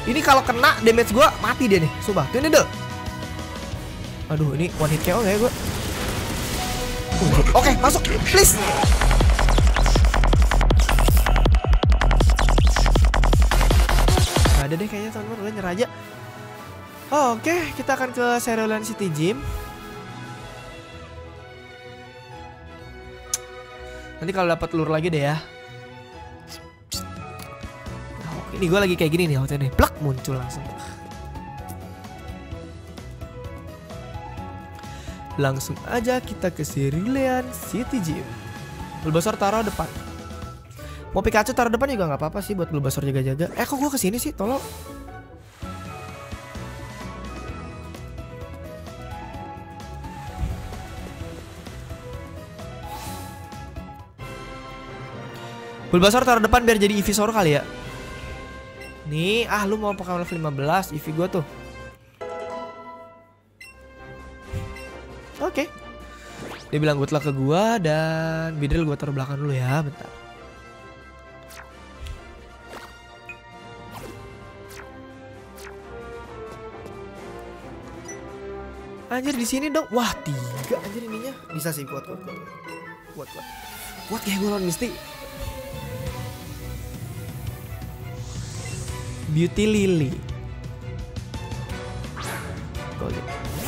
Ini kalau kena damage gue mati dia nih. Sumpah. Ini deh. Aduh, ini one hit KO ya gue. Oke, masuk. Please. Gak ada deh kayaknya teman-teman. Udah nyerah aja. Oke, kita akan ke Cerulean City Gym. Nanti kalau dapat lure lagi deh ya. Ini gue lagi kayak gini nih outnya nih. Plak muncul langsung. Langsung aja kita ke Cerulean City Gym. Bulbasaur taruh depan. Mau Pikachu taruh depan juga nggak apa-apa sih buat Bulbasaur jaga-jaga. Kok gue kesini sih? Tolong. Bulbasaur taruh depan biar jadi Ivysaur kali ya. Nih, lu mau Pokemon level 15 Eevee gue tuh. Oke. Dia bilang good luck ke gua dan Beedrill gua taruh belakang dulu ya, bentar. Anjir di sini dong. Wah, 3 anjir ininya. Bisa sih kuat. Kuat kayak gua lawan Misty. Beauty Lily. Golden.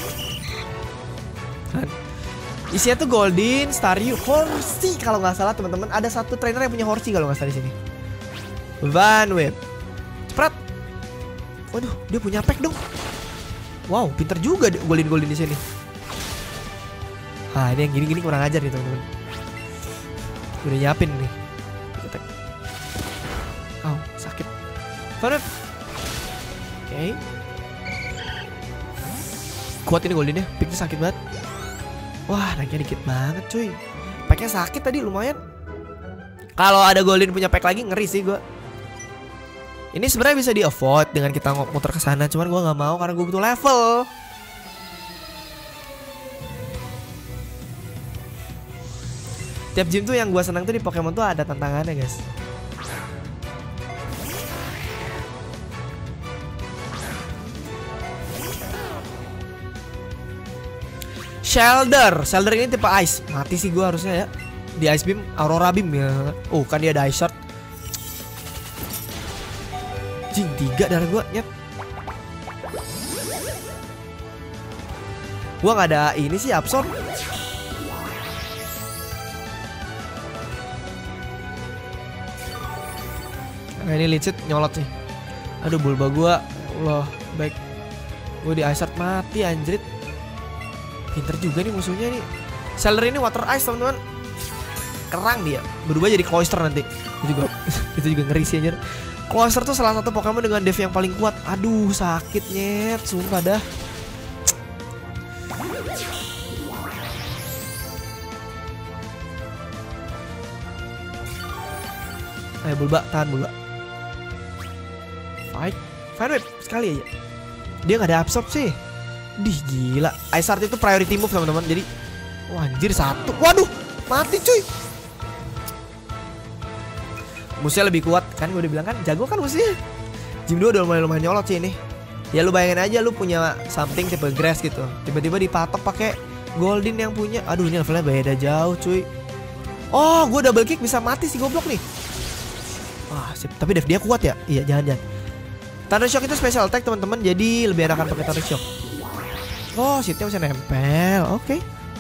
Isinya tuh Golden, Staryu, Horsey kalau nggak salah teman-teman. Ada satu trainer yang punya Horsey kalau nggak salah di sini. Vanweb. Cepet. Waduh, dia punya pack dong. Wow, pinter juga Golden di sini. Ini yang gini-gini kurang ajar nih teman-teman. Udah nyiapin nih. Sakit. Vanweb. Oke. Kuat ini Goldennya, picknya sakit banget. Wah, naiknya dikit banget cuy. Packnya sakit tadi lumayan. Kalau ada Golden punya pack lagi ngeri sih gue. Ini sebenarnya bisa di avoid dengan kita muter ke sana, cuman gue nggak mau karena gue butuh level. Tiap gym tuh yang gue senang tuh di Pokemon tuh ada tantangannya guys. Shelder ini tipe ice. Mati sih gue harusnya ya. Di Ice Beam, Aurora Beam ya. Kan dia ada Ice Shard. Jing, 3 darah gue nyet. Gue gak ada ini sih absorb. Nah ini licit nyolot nih. Aduh Bulba gue. Allah baik. Gue di Ice Shard mati anjrit. Pinter juga nih musuhnya nih. Shelder ini water ice teman-teman. Kerang dia. Berubah jadi Cloyster nanti. Itu juga ngeri sih anjir. Cloyster tuh salah satu Pokemon dengan dev yang paling kuat. Aduh sakit nyet. Sumpah dah. Ayo Bulba, tahan Bulba. Fire Whip sekali aja. Dia gak ada absorb sih. Dih gila. Ice Shard itu priority move teman-teman. Jadi anjir 1. Waduh mati cuy. Musuhnya lebih kuat. Kan gue udah bilang kan jago kan musuhnya. Gym 2 udah lumayan nyolot sih ini. Ya lu bayangin aja lu punya something tipe grass gitu. Tiba-tiba dipatok pakai Golden yang punya. Aduh ini levelnya beda jauh cuy. Gue double kick bisa mati si goblok nih. Sip. Tapi dev dia kuat ya. Iya jangan. Thunder Shock itu special attack teman-teman. Jadi lebih enakan pakai Thunder Shock. Shitnya bisa nempel. Oke.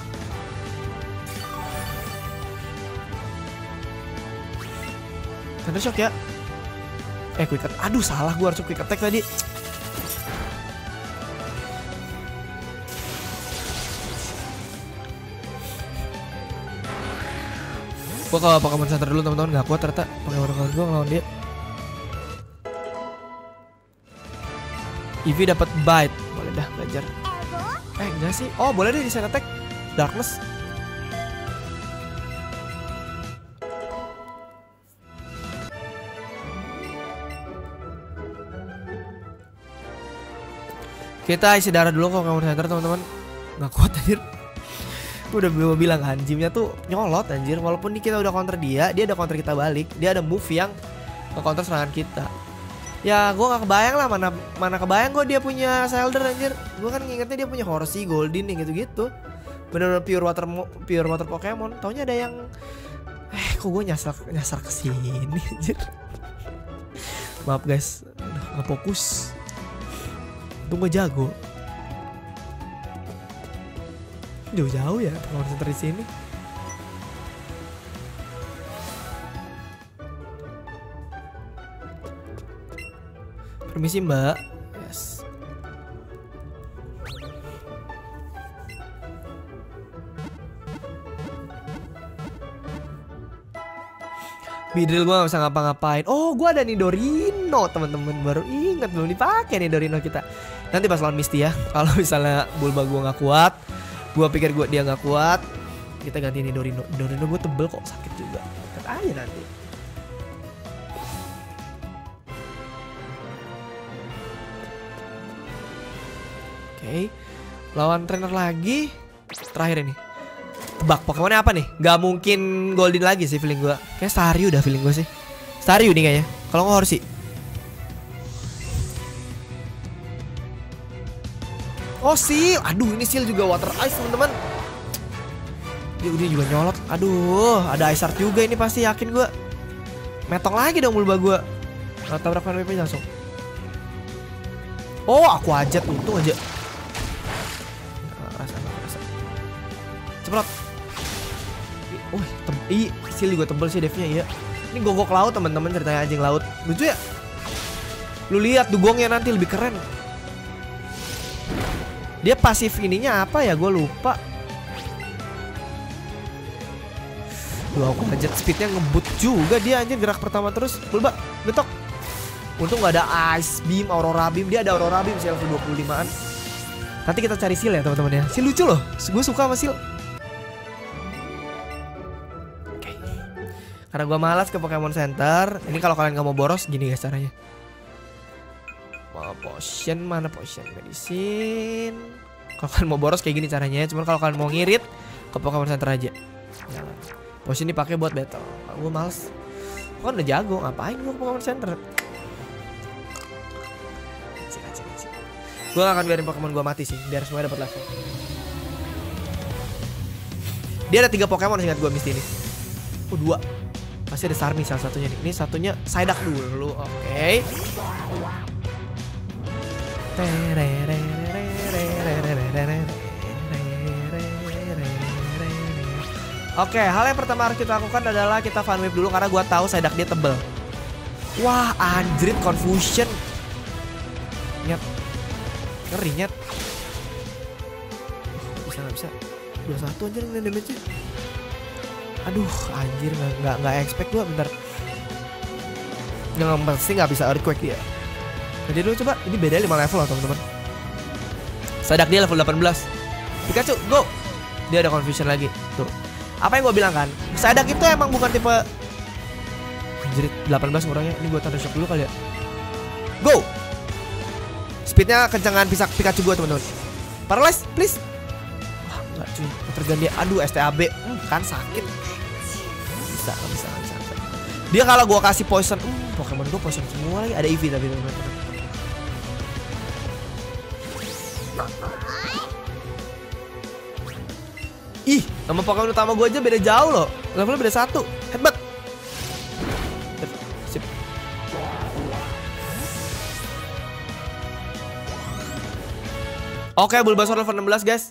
Thunder Shock ya. Quick attack. Aduh salah gue harus quick attack tadi. Gue ke Pokemon Center dulu teman-teman. Gak kuat ternyata Pokemon gue ngelawan dia. Eevee dapat bite. Boleh dah belajar. Enggak sih. Boleh deh desain attack Darkness. Kita isi darah dulu kok Pokemon Center teman-teman. Nggak kuat anjir. Gue udah bilang kan gymnya tuh nyolot anjir. Walaupun kita udah counter dia ada counter kita balik. Dia ada move yang nge-counter serangan kita. Ya gue gak kebayang lah, mana kebayang gue dia punya Shellder anjir. Gue kan ngingetnya dia punya Horsey, Goldin yang gitu-gitu. Bener-bener pure water Pokemon. Taunya ada yang kok gue nyasar ke sini anjir. Maaf guys, gak fokus. Untung gue jago. Jauh-jauh ya Pokemon Center di sini. Permisi mbak. Yes. Bidril gue gak bisa ngapa-ngapain. Oh gue ada Nidorino teman-teman. Baru inget belum dipakai Nidorino kita. Nanti pas lawan Misty ya. Kalau misalnya Bulba gue gak kuat, gue pikir dia gak kuat, kita ganti Nidorino. Nidorino gue tebel kok, sakit juga. Lihat aja nanti. Oke, lawan trainer lagi. Terakhir ini. Tebak Pokemonnya apa nih? Gak mungkin Golden lagi sih feeling gue. Kayak Staryu udah feeling gue sih. Staryu nih kayaknya. Kalau nggak Horsey. Oh Seal. Aduh ini Seal juga Water Ice teman-teman. Dia juga nyolot. Aduh ada Ice Heart juga ini pasti yakin gue. Metong lagi dong Bulba gue. Tabrak VP langsung. Oh aku aja untung aja. Ceplok. Seal juga tebel sih devnya ya. Ini gogok laut teman-teman ceritanya anjing laut. Lucu ya? Lu lihat dugongnya nanti lebih keren. Dia pasif ininya apa ya? Gue lupa. Duh aku aja speednya ngebut juga dia anjir gerak pertama terus. Bulba betok. Untung gak ada Ice Beam, Aurora Beam. Dia ada Aurora Beam sih level 25an. Nanti kita cari Seal ya teman-teman ya. Seal lucu loh. Gue suka sama Seal. Karena gue malas ke Pokemon Center. Ini kalau kalian gak mau boros gini guys caranya. Potion mana potion medicine. Kalau kalian mau boros kayak gini caranya. Cuman kalau kalian mau ngirit ke Pokemon Center aja. Jangan. Potion dipakai buat battle. Gue males. Gue udah jago. Ngapain gue ke Pokemon Center? Gue gak akan biarin Pokemon gue mati sih. Biar semuanya dapat level. Dia ada 3 Pokemon ingat gue Misty ini. 2. Pasti ada Starmie salah satunya nih. Ini satunya Psyduck dulu. Oke. Oke, hal yang pertama harus kita lakukan adalah kita fun wave dulu karena gua tahu Psyduck dia tebel. Wah, anjrit confusion. Nyet. Ngeri nyet. Gak bisa. 21 anjir ini damage-nya. Aduh, anjir nggak expect gua bentar. Yang pasti nggak bisa earthquake dia. Jadi dulu coba, ini beda 5 level loh teman-teman. Psyduck dia level 18. Pikachu, go. Dia ada confusion lagi. Tuh. Apa yang gue bilang kan? Psyduck itu emang bukan tipe anjir 18 ngurangnya. Ini gue tanda shock dulu kali ya. Go. Speednya kencengan Pikachu gue teman-teman. Paralyze, please. Wah, enggak cuy. Terganti. Aduh, STAB. Kan sakit. Bisa. Dia kalau gue kasih poison, Pokemon gue poison semua lagi. Ada Eevee tapi teman-teman. Ih, nama Pokemon utama gue aja beda jauh loh. Levelnya beda 1. Hebat. Sip. Oke, Bulbasaur level 16 guys.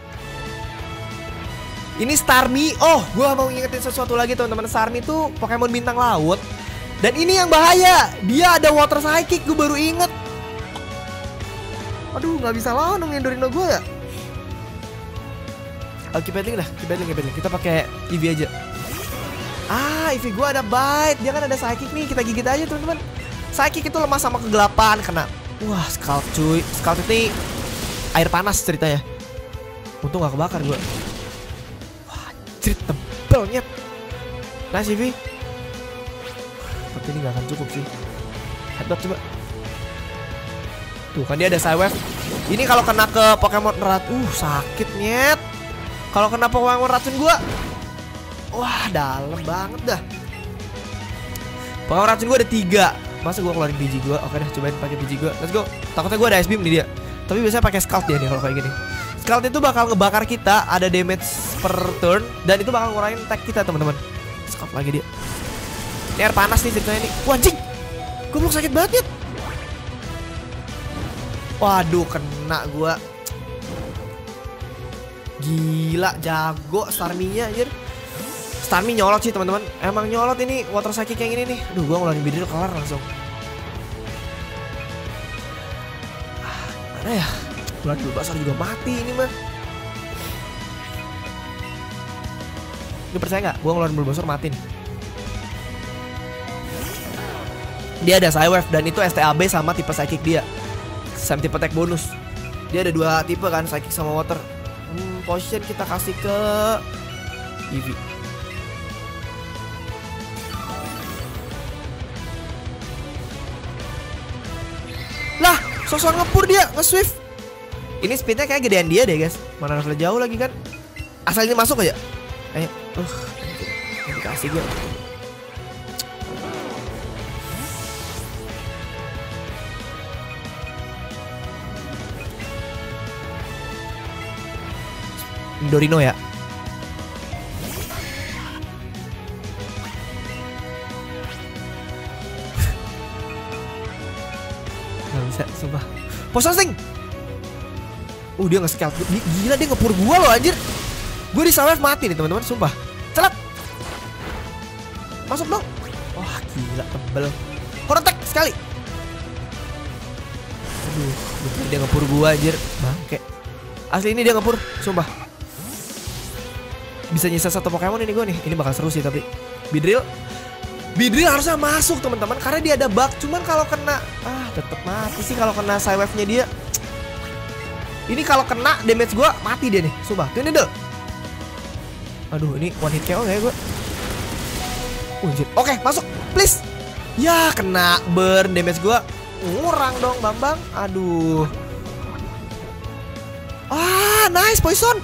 Ini Starmie. Oh, gue mau ngingetin sesuatu lagi teman-teman. Starmie itu Pokemon bintang laut. Dan ini yang bahaya. Dia ada Water Psychic. Gue baru inget. Aduh, nggak bisa lawan dong Nidorino gue ya. Keep battling dah, keep battling. Kita pakai Eevee aja. Eevee gue ada bite. Dia kan ada Psychic nih. Kita gigit aja teman-teman. Psychic itu lemah sama kegelapan. Kena. Wah, Scald cuy. Scald ini air panas ceritanya. Untung gak kebakar gue. Wah, cerit tebelnya. Nice Eevee. Tapi ini gak akan cukup sih. Headbutt coba. Tuh kan dia ada Psywave. Ini kalau kena ke Pokemon erat, sakit nyet. Kalau kena Pokemon racun gua, wah dalam banget dah. Pokemon racun gua ada 3. Masa gue keluarin biji gue? Oke deh, cobain pakai biji gue. Let's go. Takutnya gue ada ice beam nih dia. Tapi biasanya pakai scald dia nih kalau kayak gini. Scald itu bakal ngebakar kita, ada damage per turn dan itu bakal ngurangin attack kita, teman-teman. Scald lagi dia. Ini air panas nih ceritanya nih. Wah, anjing. Goblok sakit banget ya. Waduh, kena gue. Gila, jago Starmie-nya anjir. Starmie nyolot sih, teman-teman. Emang nyolot ini water psychic yang ini nih. Aduh, gue ngeluarin Beedrill kelar langsung. Mana ya? Bulan Bulbasaur juga mati ini mah. Lu percaya nggak? Gue ngeluarin Bulbasaur mati nih. Dia ada Psywave dan itu STAB sama tipe Psychic dia. Sama tipe attack bonus. Dia ada dua tipe kan, Psychic sama Water. Potion kita kasih ke Eevee. Lah, sosok ngepur dia, nge-swift. Ini speednya kayak gedean dia deh guys. Mana harus jauh lagi kan. Asal ini masuk aja. Ayo. Dikasih gue. Dorino ya. Gak bisa, sumpah. Posting. Dia nge-scale. Gila, dia ngepur gua loh anjir. Gue di Psywave mati nih teman-teman, sumpah. Celat. Masuk dong. Wah, gila tebel. Horror attack sekali. Aduh, bener dia ngepur gua anjir. Bangke. Asli ini dia ngepur, sumpah. Bisa nyisa satu Pokemon ini gue nih. Ini bakal seru sih tapi. Beedrill harusnya masuk teman-teman karena dia ada bug. Cuman kalau kena tetep mati sih kalau kena Psywave-nya dia. Ini kalau kena damage gue mati dia nih. Sumpah. Tindel. Aduh, ini one hit KO ya gue. Oke, masuk. Please. Ya, kena burn damage gue. Ngurang dong, Bambang. Aduh. Nice poison.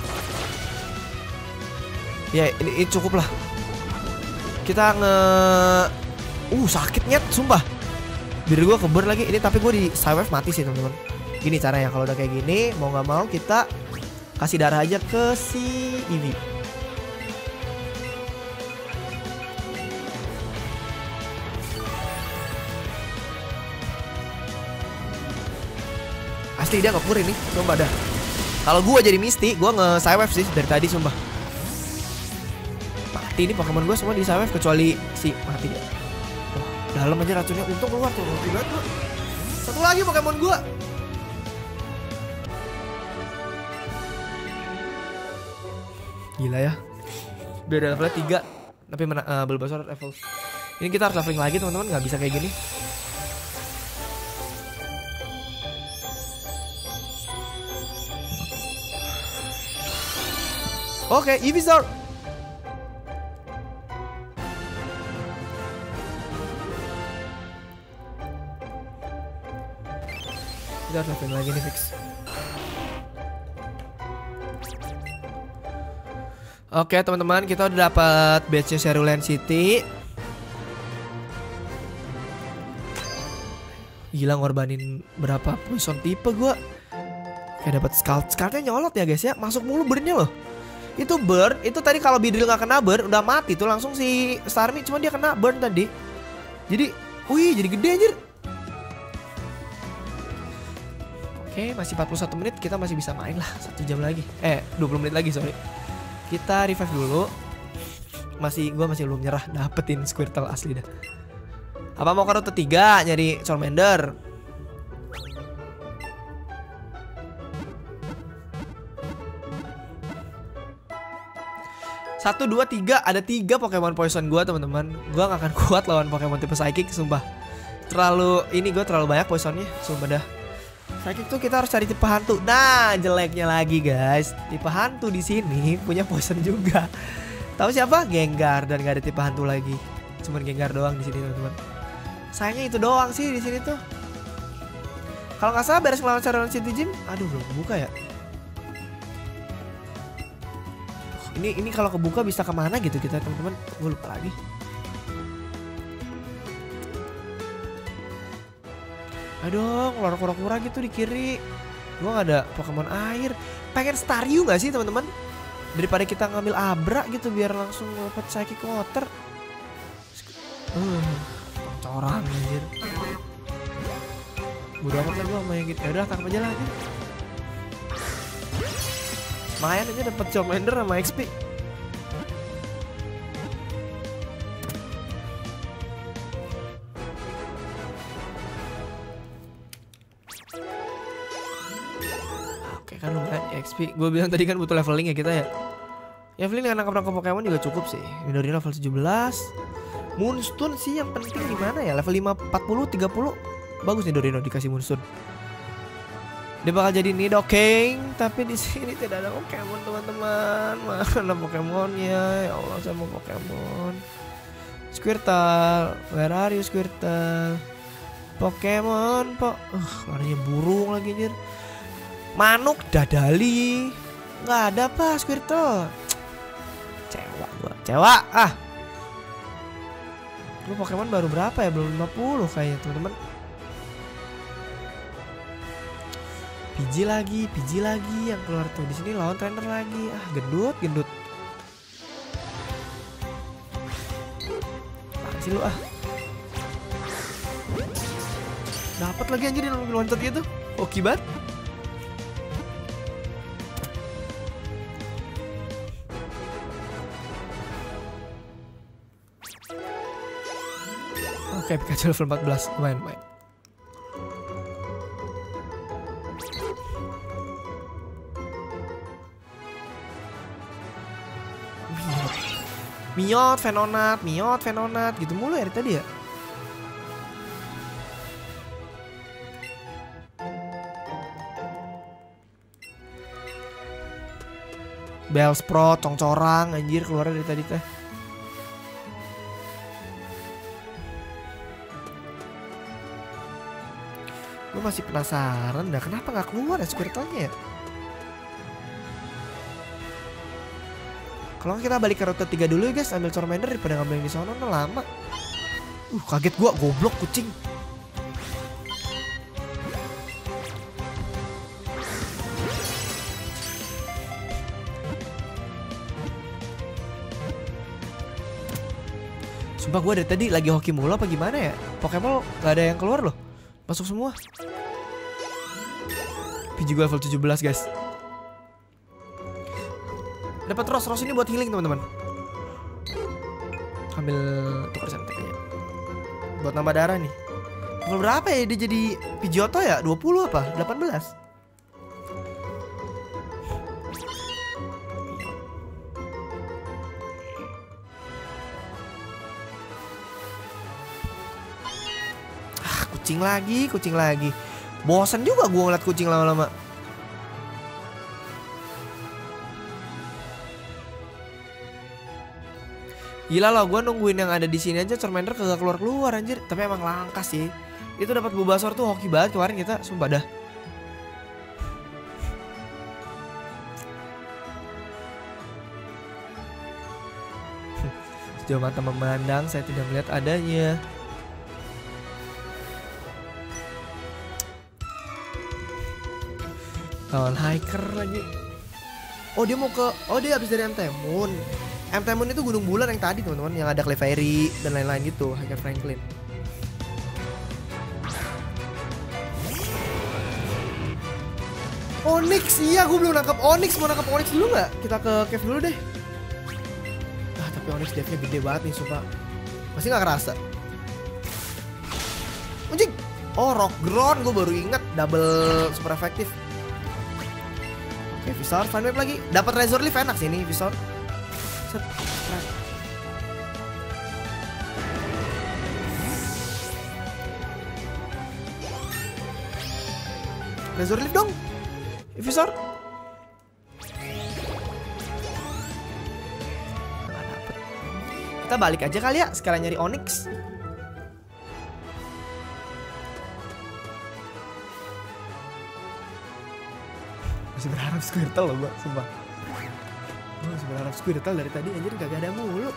Ya, ini cukup lah. Kita sakit nyet, sumpah. Biar gue keber lagi. Ini tapi gue di Psywave mati sih teman-teman. Gini caranya kalau udah kayak gini, mau nggak mau kita kasih darah aja ke si Eevee. Asli dia ngepur ini, sumpah dah. Kalau gue jadi Misty, gue nge-Psywave sih dari tadi sumpah. Mati ini Pokemon gue semua di Psywave kecuali si mati dia. Dalam aja racunnya, untung keluar tuh. Satu lagi Pokemon gue. Gila ya. Udah ada level 3. Tapi Bulbasaur level. Ini kita harus leveling lagi teman-teman. Gak bisa kayak gini. Oke, Eevee. Kita harus leveling lagi nih fix. Oke teman-teman, kita udah dapat badge-nya Cerulean City. Gila ngorbanin berapa poison tipe gue. Kayak dapat Scald-nya nyolot ya guys ya. Masuk mulu burn-nya loh. Itu burn, itu tadi kalau Beedrill nggak kena burn udah mati tuh langsung si Starmie, cuma dia kena burn tadi. Jadi, jadi gede anjir. Oke, masih 41 menit, kita masih bisa main lah 1 jam lagi. 20 menit lagi, sorry. Kita revive dulu. Gue masih belum nyerah dapetin Squirtle asli dah. Apa mau ke rute 3 nyari Charmander? Satu, dua, tiga. Ada 3 Pokemon Poison gue teman-teman. Gue gak akan kuat lawan Pokemon tipe Psychic, sumpah. Gue terlalu banyak poisonnya, sumpah dah. Psychic tuh kita harus cari tipe hantu. Nah, jeleknya lagi guys, tipe hantu di sini punya poison juga. Tahu siapa? Gengar, dan gak ada tipe hantu lagi. Cuman Gengar doang di sini teman-teman. Sayangnya itu doang sih di sini tuh. Kalau nggak salah beres ngelawan Cerulean City Gym. Aduh, belum buka ya. Ini kalau kebuka bisa kemana gitu kita teman-teman? Gue lupa lagi. Aduh, keluar kura-kura gitu di kiri. Gua gak ada Pokemon air. Pengen Staryu gak sih teman-teman? Daripada kita ngambil Abra gitu biar langsung dapat Psychic Water. Corang anjir. Bodo amat lah gua sama yang gitu. Yaudah tangkap aja lah anjir. Lumayan aja dapat Charmander sama XP. Oke kan lumayan XP. Gue bilang tadi kan butuh leveling ya kita ya. Leveling dengan nangkap Pokemon juga cukup sih. Midori level 17. Moonstone sih yang penting di mana ya? Level 5, 40, 30. Bagus nih Dorino dikasih Moonstone. Dia bakal jadi Nidoking, tapi di sini tidak ada Pokemon teman-teman. Mana Pokemonnya? Ya Allah, saya mau Pokemon. Squirtle, where are you Squirtle? Pokemon, warnanya burung lagi anjir. Manuk Dadali. Nggak ada apa Squirtle. Cewek gua. Cewek ah. Lu Pokemon baru berapa ya? Belum 50 kayaknya teman-teman. PG lagi yang keluar tuh. Di sini lawan trainer lagi. Ah, gendut. Apaan sih lu ah? Dapat lagi anjir yang mobil loncat gitu. Oke banget. Oke, Pikachu level 14. Lumayan. Miot, Venonat gitu mulu ya dari tadi ya. Bellsprout, congcorang anjir keluar dari tadi teh. Gue masih penasaran dah kenapa nggak keluar ya Squirtle-nya ya. Kalau kita balik ke rute 3 dulu ya guys, ambil Charmander daripada ngambil yang di sana lama. Kaget gua, goblok kucing. Sumpah gua dari tadi lagi hoki mulu apa gimana ya? Pokemon gak ada yang keluar loh. Masuk semua. PG gua level 17 guys. Dapat Rose ini buat healing teman-teman. Ambil tukar santai aja. Buat nambah darah nih. Level berapa ya dia jadi Pidgeotto ya? 20 apa? 18? Kucing lagi. Bosan juga gua ngeliat kucing lama-lama. Gila loh, gue nungguin yang ada di sini aja Charmander kagak keluar anjir. Tapi emang langka sih. Itu dapat Bulbasaur tuh hoki banget kemarin kita, sumpah dah. Sejauh mata memandang, saya tidak melihat adanya. Lawan hiker lagi. Dia habis dari Mtemun. Mtemun itu gunung bulan yang tadi teman-teman, yang ada Clefairy dan lain-lain gitu, Hiker Franklin. Onyx, iya gue belum nangkap Onyx. Mau nangkap Onyx dulu nggak? Kita ke cave dulu deh. Tapi Onyx devnya gede banget nih sumpah. Masih nggak kerasa. Anjing. Rock Ground, gue baru inget double super efektif. Oke, Visor, Fine Wave lagi. Dapat Razor Leaf enak sih ini Visor. Razor Leaf dong, Visor. Kita balik aja kali ya, sekalian nyari Onyx. Masih berharap Squirtle loh gua, sumpah. Gue masih berharap Squirtle dari tadi anjir gak ada mulu.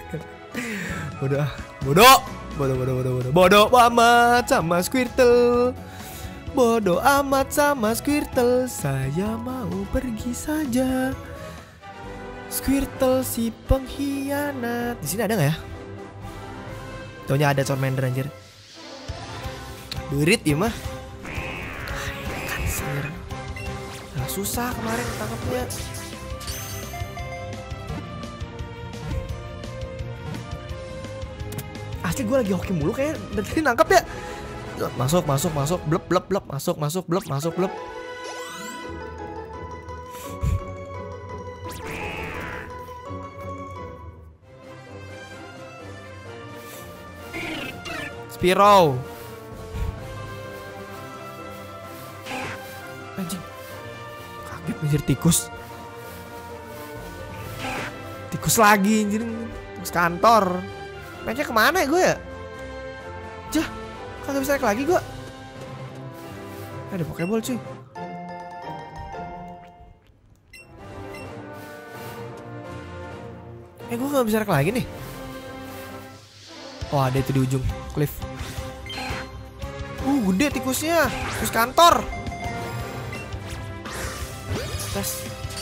Bodoh, bodoh, bodoh, bodoh, bodoh, bodoh, bodoh amat sama Squirtle. Bodoh amat sama Squirtle, saya mau pergi saja. Squirtle si pengkhianat. Di sini ada nggak ya? Taunya ada Charmander anjir. Berit ya mah. Kansir. Nah, susah kemarin tangkapnya. Asli gue lagi hoki mulu kayak dari tadi nangkap ya. Masuk, blep, blep, blep, masuk, blep, masuk, blep. Spiro. Anjing. Kaget anjir tikus. Tikus lagi anjir. Tikus kantor. Naiknya kemana ya gue ya? Jah. Kagak bisa naik lagi gue. Ada Pokeball cuy. Gue gak bisa naik lagi nih. Oh ada itu di ujung cliff. Gede tikusnya. Tikus kantor. Tes.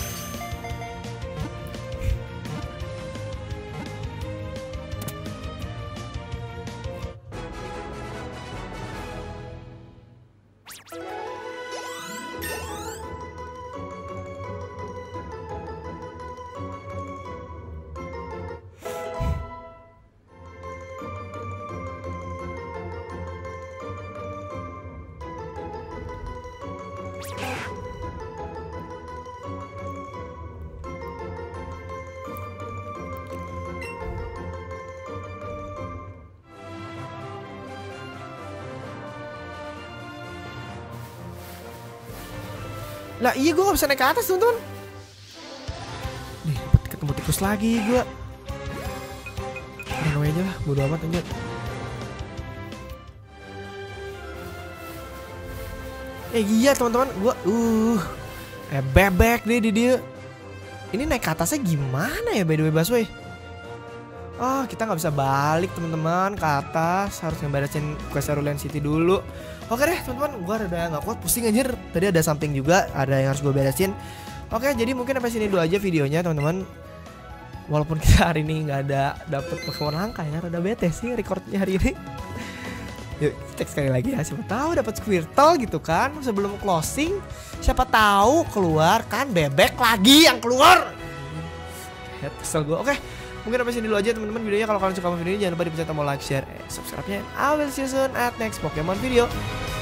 Lah iya gue gak bisa naik ke atas teman-teman. Nih ketemu tikus lagi gue. Run aja lah, bodo amat anjir. Iya teman-teman, gue bebek deh di dia. Ini naik ke atasnya gimana ya by the way Baswe? Oh kita nggak bisa balik teman-teman ke atas, harus ngeberesin quest Cerulean City dulu. Oke deh teman-teman, gue rada nggak kuat, pusing anjir. Tadi ada something juga, ada yang harus gue beresin. Oke jadi mungkin sampai sini dulu aja videonya teman-teman. Walaupun kita hari ini nggak ada dapet Pokemon langka ya, rada bete sih recordnya hari ini. Yuk cek sekali lagi ya, siapa tahu dapat Squirtle gitu kan sebelum closing. Siapa tahu keluar kan bebek lagi yang keluar. Kesel gue. Oke. Mungkin sampai sini dulu aja teman-teman videonya. Kalau kalian suka video ini jangan lupa dipencet tombol like, share, subscribe-nya. I will see you soon at next Pokemon video.